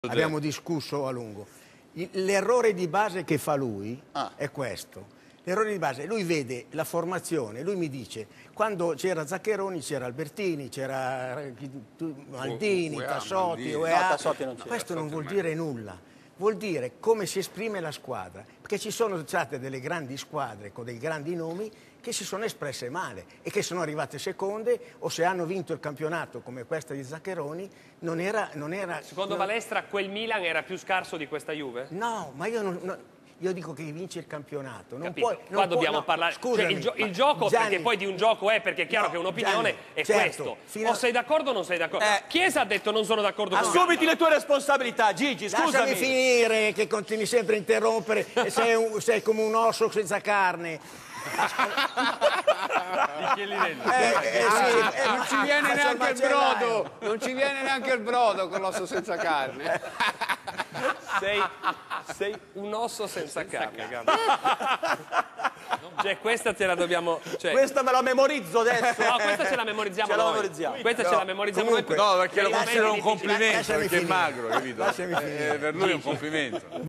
Abbiamo discusso a lungo. L'errore di base che fa lui è questo. L'errore di base, lui vede la formazione, lui mi dice, quando c'era Zaccheroni c'era Albertini, c'era Maldini, Tassotti, UEA. Tassotti non c'era. Questo non vuol dire nulla, vuol dire come si esprime la squadra, perché ci sono state delle grandi squadre con dei grandi nomi che si sono espresse male e che sono arrivate seconde, o se hanno vinto il campionato come questa di Zaccheroni non era Secondo Balestra quel Milan era più scarso di questa Juve? No, ma io dico che vince il campionato. Qua dobbiamo parlare. Scusami, cioè, il gioco, Gianni, perché poi di un gioco perché è chiaro che un'opinione Gianni, è certo, questo. O sei d'accordo o non sei d'accordo. Chiesa ha detto non sono d'accordo con Assumiti le tue responsabilità, Gigi, scusami. lasciami finire, che continui sempre a interrompere e sei come un osso senza carne. Non ci viene neanche il brodo, non ci viene neanche il brodo con l'osso senza carne. Sei un osso senza carne. Cioè, questa ce la dobbiamo. Questa me la memorizzo adesso. No, questa ce la memorizziamo Ce la noi. memorizziamo. Questa ce la memorizziamo noi. Comunque, No, perché lo considero un complimento, lasciami perché è finire. magro, capito? Lasciami finire. Per lui è un complimento.